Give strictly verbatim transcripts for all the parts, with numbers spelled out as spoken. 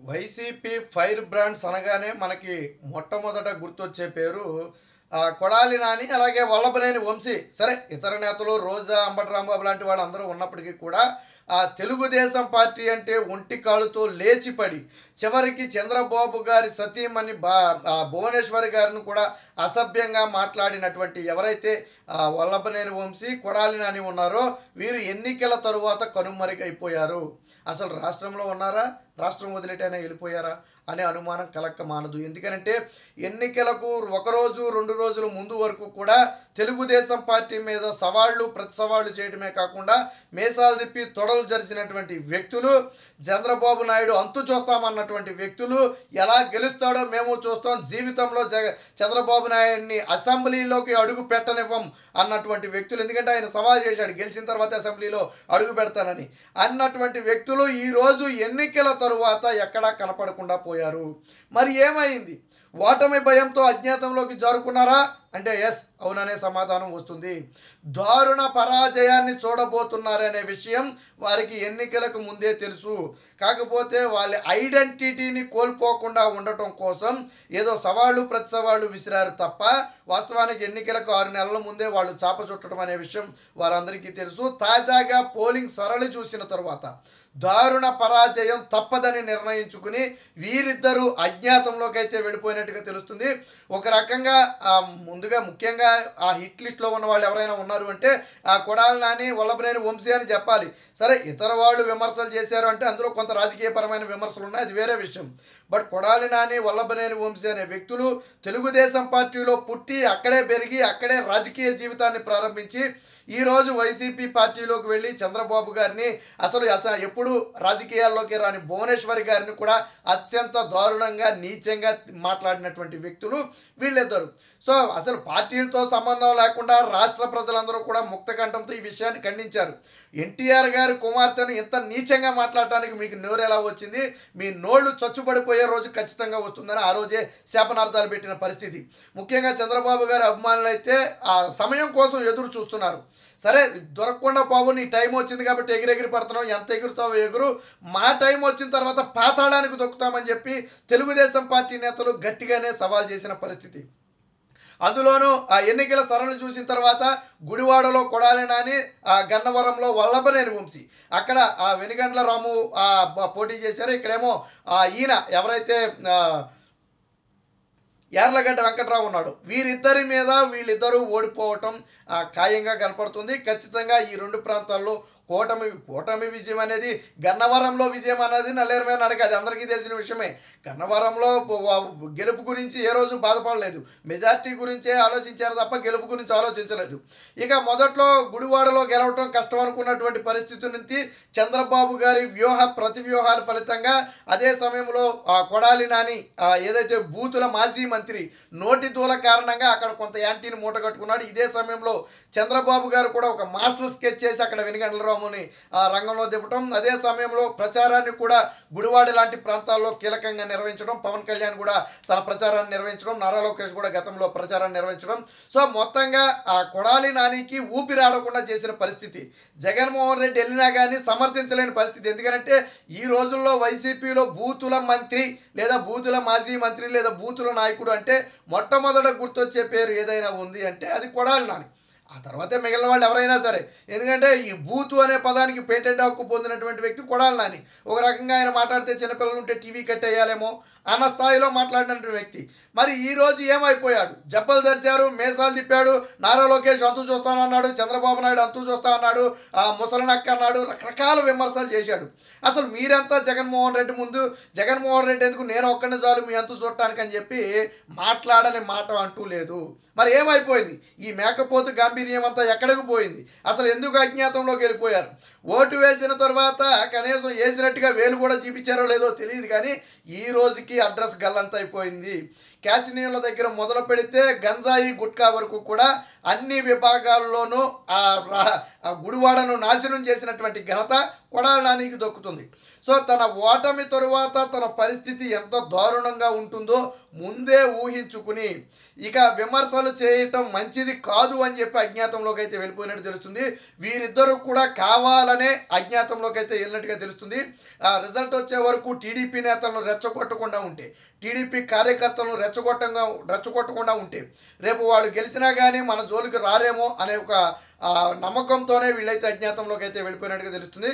YCP fire brands అనగానే మనకి మొట్టమొదట గుర్తొచ్చే పేరు ఆ, కొడాలి నాని, అలాగే వల్లభనేని వంశీ. సరే, ఇతర నేతలు రోజా, అంబటి రాంబాబు లాంటి వాళ్ళు అందరూ ఉన్నప్పటికీ కూడా ఆ తెలుగుదేశం పార్టీ అంటే ఒంటి కాలుతో లేచిపడి చివరికి చంద్రబాబు గారి సతీమణి బా ఆ, భువనేశ్వరి గారిని కూడా అసభ్యంగా మాట్లాడినటువంటి ఎవరైతే ఆ, వల్లభనేని వంశీ, కొడాలి నాని ఉన్నారో వీరు ఎన్నికల తరువాత కనుమరుగైపోయారు. అసలు రాష్ట్రంలో ఉన్నారా, రాష్ట్రం వదిలేటైనా వెళ్ళిపోయారా అనే అనుమానం కలక్క మానదు. ఎందుకనంటే ఎన్నికలకు ఒకరోజు రెండు రోజుల ముందు వరకు కూడా తెలుగుదేశం పార్టీ మీద సవాళ్లు ప్రతి సవాళ్లు చేయడమే కాకుండా మేసాలు తిప్పి తొడలు జరిచినటువంటి వ్యక్తులు, చంద్రబాబు నాయుడు అంతు చూస్తామన్నటువంటి వ్యక్తులు, ఎలా గెలుస్తాడో మేము చూస్తాం, జీవితంలో జగ చంద్రబాబు నాయుడిని అసెంబ్లీలోకి అడుగు పెట్టనివ్వం అన్నటువంటి వ్యక్తులు. ఎందుకంటే ఆయన సవాల్ చేశాడు గెలిచిన తర్వాత అసెంబ్లీలో అడుగు పెడతానని అన్నటువంటి వ్యక్తులు ఈరోజు ఎన్నికల తరువాత ఎక్కడా కనపడకుండా పోయారు. మరి ఏమైంది? ఓటమి భయంతో అజ్ఞాతంలోకి జారుకున్నారా అంటే ఎస్, అవుననే సమాధానం వస్తుంది. దారుణ పరాజయాన్ని చూడబోతున్నారనే విషయం వారికి ఎన్నికలకు ముందే తెలుసు. కాకపోతే వాళ్ళ ఐడెంటిటీని కోల్పోకుండా ఉండటం కోసం ఏదో సవాళ్ళు ప్రతి సవాళ్ళు విసిరారు తప్ప వాస్తవానికి ఎన్నికలకు ఆరు నెలల ముందే వాళ్ళు చాప చుట్టడం అనే విషయం వారందరికీ తెలుసు. తాజాగా పోలింగ్ సరళి చూసిన తరువాత దారుణ పరాజయం తప్పదని నిర్ణయించుకుని వీరిద్దరూ అజ్ఞాతంలోకి అయితే వెళ్ళిపోయినట్టుగా తెలుస్తుంది. ఒక రకంగా ముందుగా ముఖ్యంగా ఆ హిట్ లిస్ట్లో ఉన్న వాళ్ళు ఎవరైనా ఉన్నారు అంటే ఆ కొడాలి నాని, వల్లభనేని వంశీ అని చెప్పాలి. సరే, ఇతర వాళ్ళు విమర్శలు చేశారు అంటే అందులో కొంత రాజకీయపరమైన విమర్శలు ఉన్నాయి, అది వేరే విషయం. బట్ కొడాలి నాని, వల్లభనేని వంశీ అనే వ్యక్తులు తెలుగుదేశం పార్టీలో పుట్టి అక్కడే పెరిగి అక్కడే రాజకీయ జీవితాన్ని ప్రారంభించి ఈరోజు వైసీపీ పార్టీలోకి వెళ్ళి చంద్రబాబు గారిని అసలు అసలు ఎప్పుడు రాజకీయాల్లోకి రాని భువనేశ్వరి గారిని కూడా అత్యంత దారుణంగా నీచంగా మాట్లాడినటువంటి వ్యక్తులు వీళ్ళిద్దరు. సో అసలు పార్టీలతో సంబంధం లేకుండా రాష్ట్ర ప్రజలందరూ కూడా ముక్తకంఠంతో ఈ విషయాన్ని ఖండించారు. ఎన్టీఆర్ గారి కుమార్తెను ఇంత నీచంగా మాట్లాడటానికి మీకు నోరు ఎలా వచ్చింది? మీ నోళ్లు చచ్చుబడిపోయే రోజు ఖచ్చితంగా వస్తుందని ఆ రోజే శాపనార్థాలు పెట్టిన పరిస్థితి. ముఖ్యంగా చంద్రబాబు గారి అభిమానులు అయితే ఆ సమయం కోసం ఎదురు చూస్తున్నారు. సరే, దొరకకుండా బాబు నీ టైం వచ్చింది కాబట్టి ఎగిరెగిరి పడుతున్నావు, ఎంత ఎగురుతావో ఎగురు, మా టైం వచ్చిన తర్వాత పాతాళానికి దొక్కుతామని చెప్పి తెలుగుదేశం పార్టీ నేతలు గట్టిగానే సవాల్ చేసిన పరిస్థితి. అందులోనూ ఆ ఎన్నికల సరళి చూసిన తర్వాత గుడివాడలో కొడాలి నాని, ఆ గన్నవరంలో వల్లభనేని వంశీ, అక్కడ ఆ వెనుగండ్ల రాము ఆ పోటీ చేశారు. ఇక్కడేమో ఆ ఈయన ఎవరైతే యార్లగడ్డ వెంకట్రావు ఉన్నాడు. వీరిద్దరి మీద వీళ్ళిద్దరూ ఓడిపోవటం ఖాయంగా కనపడుతుంది. ఖచ్చితంగా ఈ రెండు ప్రాంతాల్లో కూటమి కూటమి విజయం అనేది, గన్నవరంలో విజయం అనేది నల్లేరు మీద నడక, అది అందరికీ తెలిసిన విషయమే. గన్నవరంలో గెలుపు గురించి ఏ రోజు బాధపడలేదు, మెజార్టీ గురించే ఆలోచించారు తప్ప గెలుపు గురించి ఆలోచించలేదు. ఇక మొదట్లో గుడివాడలో గెలవటం కష్టం అనుకున్నటువంటి పరిస్థితి నుంచి చంద్రబాబు గారి వ్యూహ ప్రతి వ్యూహాల ఫలితంగా అదే సమయంలో కొడాలి నాని ఏదైతే బూతుల మాజీ మంత్రి నోటి దూల కారణంగా అక్కడ కొంత యాంటీని మూట కట్టుకున్నాడు. ఇదే సమయంలో చంద్రబాబు గారు కూడా ఒక మాస్టర్ స్కెచ్ చేసి అక్కడ వెనుగండ్ల రాముని ఆ రంగంలో దింపటం, అదే సమయంలో ప్రచారాన్ని కూడా గుడివాడ లాంటి ప్రాంతాల్లో కీలకంగా నిర్వహించడం, పవన్ కళ్యాణ్ కూడా తన ప్రచారాన్ని నిర్వహించడం, నారా లోకేష్ కూడా గతంలో ప్రచారాన్ని నిర్వహించడం. సో మొత్తంగా ఆ కొడాలి నానికి ఊపిరాడకుండా చేసిన పరిస్థితి. జగన్మోహన్ రెడ్డి వెళ్ళినా కానీ సమర్థించలేని పరిస్థితి. ఎందుకంటే ఈ రోజుల్లో వైసీపీలో బూతుల మంత్రి లేదా బూతుల మాజీ మంత్రి లేదా బూతుల నాయకుడు అంటే మొట్టమొదట గుర్తొచ్చే పేరు ఏదైనా ఉంది అంటే అది కొడాలి నాని. ఆ తర్వాతే మిగిలిన వాళ్ళు ఎవరైనా సరే. ఎందుకంటే ఈ బూతు అనే పదానికి పేటెంట్ హక్కు పొందినటువంటి వ్యక్తి కొడాలి నాని. ఒక రకంగా ఆయన మాట్లాడితే చిన్నపిల్లలు ఉంటే టీవీ కట్టేయాలేమో అన్న స్థాయిలో మాట్లాడినటువంటి వ్యక్తి. మరి ఈరోజు ఏమైపోయాడు? జబ్బలు ధరిచారు, మేసాలు తిప్పాడు, నారా లోకేష్ అంతు చూస్తానన్నాడు, చంద్రబాబు నాయుడు అంతు చూస్తా అన్నాడు, ఆ ముసలనక్క అన్నాడు, రకరకాల విమర్శలు చేశాడు. అసలు మీరంతా జగన్మోహన్ రెడ్డి ముందు, జగన్మోహన్ రెడ్డి ఎందుకు నేను ఒక్కడిని చాలు మీ అంతు చూడటానికి అని చెప్పి మాట్లాడని మాట అంటూ లేదు. మరి ఏమైపోయింది? ఈ మేకపోతు గాంభీర్యం అంతా ఎక్కడికి పోయింది? అసలు ఎందుకు అజ్ఞాతంలోకి వెళ్ళిపోయారు? ఓటు వేసిన తర్వాత కనీసం వేసినట్టుగా వేలు కూడా చూపించారో లేదో తెలియదు, కానీ ఈ రోజుకి అడ్రస్ గల్లంత అయిపోయింది. క్యాసినోల దగ్గర మొదలు పెడితే గంజాయి గుట్కా వరకు కూడా అన్ని విభాగాల్లోనూ ఆ గుడివాడను నాశనం చేసినటువంటి ఘనత కొడాలి నానికి దొక్కుతుంది. సో తన ఓటమి తరువాత తన పరిస్థితి ఎంత దారుణంగా ఉంటుందో ముందే ఊహించుకుని ఇక విమర్శలు చేయటం మంచిది కాదు అని చెప్పి అజ్ఞాతంలోకి అయితే వెళ్ళిపోయినట్టు తెలుస్తుంది. వీరిద్దరూ కూడా కావాలనే అజ్ఞాతంలోకి అయితే వెళ్ళినట్టుగా తెలుస్తుంది. ఆ రిజల్ట్ వచ్చే వరకు టీడీపీ నేతలను రెచ్చగొట్టకుండా ఉంటే, టీడీపీ కార్యకర్తలను రెచ్చగొట్టంగా రెచ్చగొట్టకుండా ఉంటే రేపు వాళ్ళు గెలిచినా కానీ మన జోలికి రారేమో అనే ఒక నమ్మకంతోనే వీళ్ళైతే అజ్ఞాతంలోకి అయితే వెళ్ళిపోయినట్టుగా తెలుస్తుంది.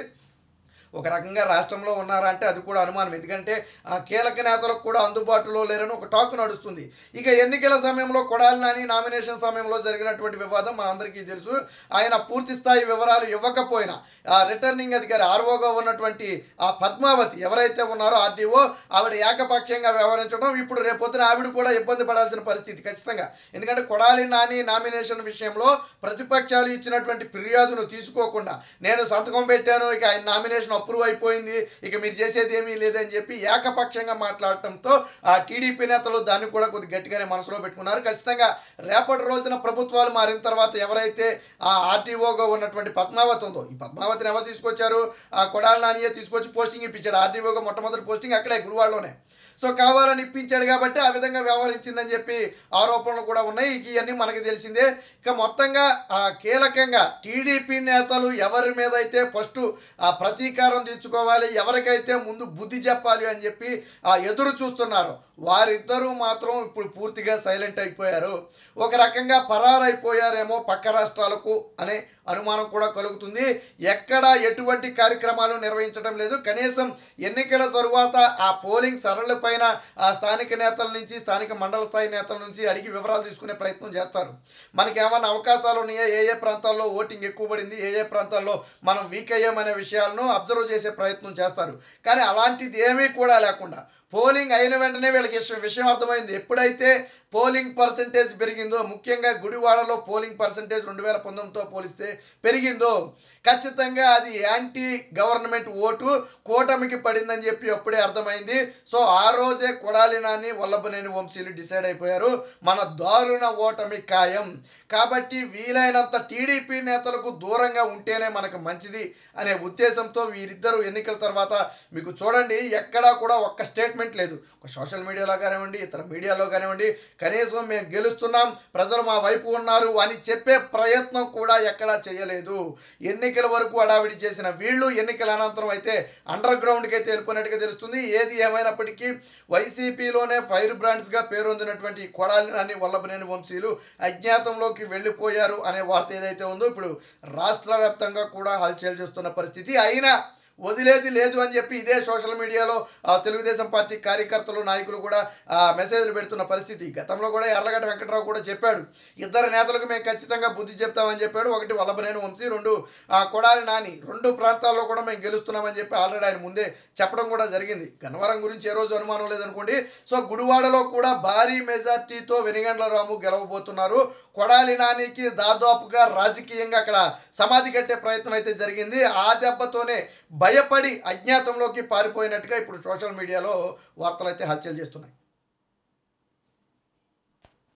ఒక రకంగా రాష్ట్రంలో ఉన్నారా అంటే అది కూడా అనుమానం. ఎందుకంటే ఆ కీలక నేతలకు కూడా అందుబాటులో లేరని ఒక టాక్ నడుస్తుంది. ఇక ఎన్నికల సమయంలో కొడాలి నాని నామినేషన్ సమయంలో జరిగినటువంటి వివాదం మనందరికీ తెలుసు. ఆయన పూర్తి స్థాయి వివరాలు ఇవ్వకపోయినా ఆ రిటర్నింగ్ అధికారి ఆర్ఓగా ఉన్నటువంటి ఆ పద్మావతి ఎవరైతే ఉన్నారో ఆర్డీఓ ఆవిడ ఏకపక్షంగా వ్యవహరించడం ఇప్పుడు రేపొద్దున ఆవిడ కూడా ఇబ్బంది పడాల్సిన పరిస్థితి ఖచ్చితంగా. ఎందుకంటే కొడాలి నాని నామినేషన్ విషయంలో ప్రతిపక్షాలు ఇచ్చినటువంటి ఫిర్యాదును తీసుకోకుండా నేను సంతకం పెట్టాను, ఇక ఆయన నామినేషన్ అప్రూవ్ అయిపోయింది, ఇక మీరు చేసేది ఏమీ లేదని చెప్పి ఏకపక్షంగా మాట్లాడటంతో ఆ టీడీపీ నేతలు దాన్ని కూడా కొద్ది గట్టిగానే మనసులో పెట్టుకున్నారు. ఖచ్చితంగా రేపటి రోజున ప్రభుత్వాలు మారిన తర్వాత ఎవరైతే ఆ ఆర్టీఓగా ఉన్నటువంటి పద్మావతి ఉందో, ఈ పద్మావతిని ఎవరు తీసుకొచ్చారు? ఆ కొడాలి నానియే తీసుకొచ్చి పోస్టింగ్ ఇప్పించాడు. ఆర్టీఓగా మొట్టమొదటి పోస్టింగ్ అక్కడే గుడివాడలోనే. సో కావాలని ఇప్పించాడు కాబట్టి ఆ విధంగా వ్యవహరించిందని చెప్పి ఆరోపణలు కూడా ఉన్నాయి. ఇవన్నీ మనకి తెలిసిందే. ఇక మొత్తంగా ఆ కీలకంగా టీడీపీ నేతలు ఎవరి మీద అయితే ఫస్ట్ ఆ ప్రతీకారం తీర్చుకోవాలి, ఎవరికైతే ముందు బుద్ధి చెప్పాలి అని చెప్పి ఆ ఎదురు చూస్తున్నారు, వారిద్దరూ మాత్రం ఇప్పుడు పూర్తిగా సైలెంట్ అయిపోయారు. ఒక రకంగా పరారైపోయారేమో పక్క రాష్ట్రాలకు అనే అనుమానం కూడా కలుగుతుంది. ఎక్కడ ఎటువంటి కార్యక్రమాలు నిర్వహించడం లేదు. కనీసం ఎన్నికల తరువాత ఆ పోలింగ్ సరళ పైన ఆ స్థానిక నేతల నుంచి, స్థానిక మండల స్థాయి నేతల నుంచి అడిగి వివరాలు తీసుకునే ప్రయత్నం చేస్తారు. మనకి ఏమైనా అవకాశాలు ఉన్నాయా, ఏ ఏ ప్రాంతాల్లో ఓటింగ్ ఎక్కువ పడింది, ఏ ఏ ప్రాంతాల్లో మనం వీక్ అయ్యామనే విషయాలను అబ్జర్వ్ చేసే ప్రయత్నం చేస్తారు. కానీ అలాంటిది ఏమీ కూడా లేకుండా పోలింగ్ అయిన వెంటనే వీళ్ళకి విషయం అర్థమైంది. ఎప్పుడైతే పోలింగ్ పర్సంటేజ్ పెరిగిందో, ముఖ్యంగా గుడివాడలో పోలింగ్ పర్సంటేజ్ రెండు వేల పంతొమ్మిదితో పోలిస్తే పెరిగిందో, ఖచ్చితంగా అది యాంటీ గవర్నమెంట్ ఓటు కూటమికి పడిందని చెప్పి అప్పుడే అర్థమైంది. సో ఆ రోజే కొడాలి నాని వల్లభనేని వంశీలు డిసైడ్ అయిపోయారు, మన దారుణ ఓటమి ఖాయం, కాబట్టి వీలైనంత టీడీపీ నేతలకు దూరంగా ఉంటేనే మనకు మంచిది అనే ఉద్దేశంతో వీరిద్దరూ ఎన్నికల తర్వాత మీకు చూడండి ఎక్కడా కూడా ఒక్క స్టేట్మెంట్ లేదు. ఒక సోషల్ మీడియాలో కానివ్వండి, ఇతర మీడియాలో కానివ్వండి, కనీసం మేము గెలుస్తున్నాం, ప్రజలు మా వైపు ఉన్నారు అని చెప్పే ప్రయత్నం కూడా ఎక్కడా చేయలేదు. ఎన్నికల వరకు హడావిడి చేసిన వీళ్ళు ఎన్నికల అనంతరం అయితే అండర్ గ్రౌండ్కి అయితే వెళ్ళిపోయినట్టుగా తెలుస్తుంది. ఏది ఏమైనప్పటికీ వైసీపీలోనే ఫైర్ బ్రాండ్స్గా పేరొందినటువంటి కొడాలి నాని వల్లభనేని వంశీలు అజ్ఞాతంలోకి వెళ్ళిపోయారు అనే వార్త ఏదైతే ఉందో ఇప్పుడు రాష్ట్ర వ్యాప్తంగా కూడా హల్చల్ చేస్తున్న పరిస్థితి. అయినా వదిలేది లేదు అని చెప్పి ఇదే సోషల్ మీడియాలో తెలుగుదేశం పార్టీ కార్యకర్తలు, నాయకులు కూడా మెసేజ్లు పెడుతున్న పరిస్థితి. గతంలో కూడా యార్లగడ్డ వెంకటరావు కూడా చెప్పాడు, ఇద్దరు నేతలకు మేము ఖచ్చితంగా బుద్ధి చెప్తామని చెప్పాడు. ఒకటి వల్లభనేని వంశీ, రెండు కొడాలి నాని. రెండు ప్రాంతాల్లో కూడా మేము గెలుస్తున్నామని చెప్పి ఆల్రెడీ ఆయన ముందే చెప్పడం కూడా జరిగింది. గన్నవరం గురించి ఏ రోజు అనుమానం లేదనుకోండి. సో గుడివాడలో కూడా భారీ మెజార్టీతో వెనిగండ్ల రాము గెలవబోతున్నారు. కొడాలి నానికి దాదాపుగా రాజకీయంగా అక్కడ సమాధి కట్టే ప్రయత్నం అయితే జరిగింది. ఆ దెబ్బతోనే భయపడి అజ్ఞాతంలోకి పారిపోయినట్టుగా ఇప్పుడు సోషల్ మీడియాలో వార్తలు అయితే హల్చల్ చేస్తున్నాయి.